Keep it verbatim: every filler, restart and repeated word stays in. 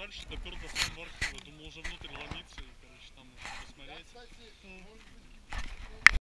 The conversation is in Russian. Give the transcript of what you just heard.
дальше, допер до самого архива. Думал уже внутрь ломиться и, короче, там уже посмотреть.